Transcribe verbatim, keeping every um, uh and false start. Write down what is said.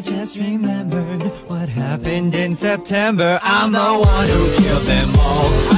just remembered what happened in September. I'm the one who killed them all.